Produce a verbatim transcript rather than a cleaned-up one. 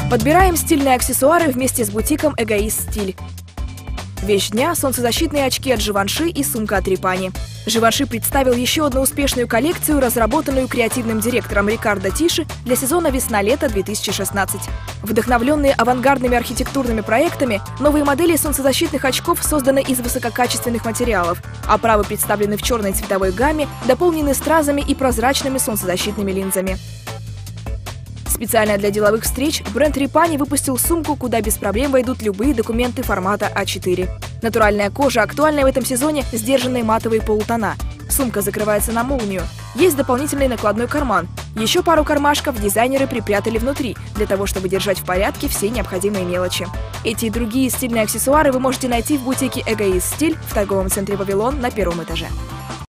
Подбираем стильные аксессуары вместе с бутиком «Эгоист Стиль». Вещь дня – солнцезащитные очки от Живанши и сумка от Рипани. Живанши представил еще одну успешную коллекцию, разработанную креативным директором Рикардо Тиши для сезона весна-лето две тысячи шестнадцать. Вдохновленные авангардными архитектурными проектами, новые модели солнцезащитных очков созданы из высококачественных материалов. Оправы представлены в черной цветовой гамме, дополнены стразами и прозрачными солнцезащитными линзами. Специально для деловых встреч бренд Рипани выпустил сумку, куда без проблем войдут любые документы формата а четыре. Натуральная кожа, актуальная в этом сезоне сдержанные матовые полутона. Сумка закрывается на молнию. Есть дополнительный накладной карман. Еще пару кармашков дизайнеры припрятали внутри, для того, чтобы держать в порядке все необходимые мелочи. Эти и другие стильные аксессуары вы можете найти в бутике «Эгоист Стиль» в торговом центре «Вавилон» на первом этаже.